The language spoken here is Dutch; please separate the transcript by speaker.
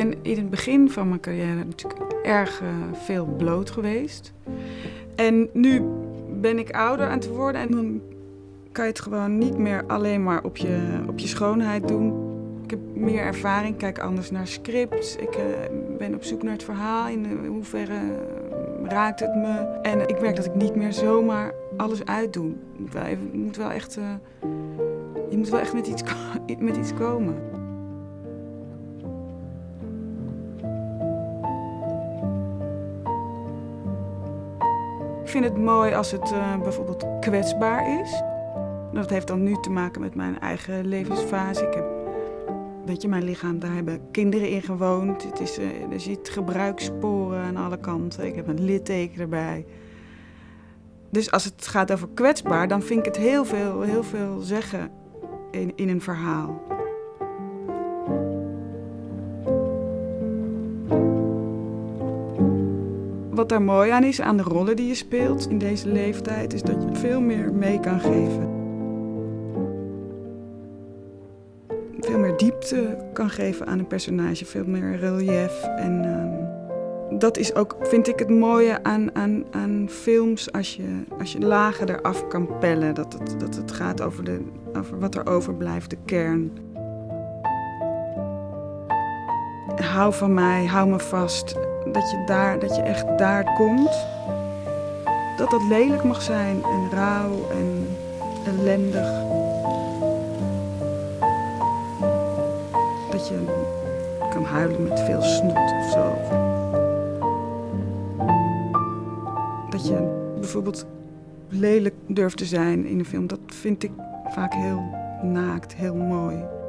Speaker 1: ben in het begin van mijn carrière natuurlijk erg veel bloot geweest. En nu ben ik ouder aan het worden en dan kan je het gewoon niet meer alleen maar op je schoonheid doen. Ik heb meer ervaring, kijk anders naar scripts. Ik ben op zoek naar het verhaal, in hoeverre raakt het me. En ik merk dat ik niet meer zomaar alles uitdoe. Je moet wel echt met iets komen. Ik vind het mooi als het bijvoorbeeld kwetsbaar is. Dat heeft dan nu te maken met mijn eigen levensfase. Ik heb, mijn lichaam, daar hebben kinderen in gewoond. Er zit gebruikssporen aan alle kanten. Ik heb een litteken erbij. Dus als het gaat over kwetsbaar, dan vind ik het heel veel zeggen in een verhaal. Wat daar mooi aan is, aan de rollen die je speelt in deze leeftijd, is dat je veel meer mee kan geven. Veel meer diepte kan geven aan een personage, veel meer relief. En dat is ook, vind ik, het mooie aan films als je lagen eraf kan pellen. Dat het gaat over wat er overblijft, de kern. Hou van mij, hou me vast. Dat je echt daar komt. Dat lelijk mag zijn en rauw en ellendig. Dat je kan huilen met veel snot of zo. Dat je bijvoorbeeld lelijk durft te zijn in een film, dat vind ik vaak heel naakt, heel mooi.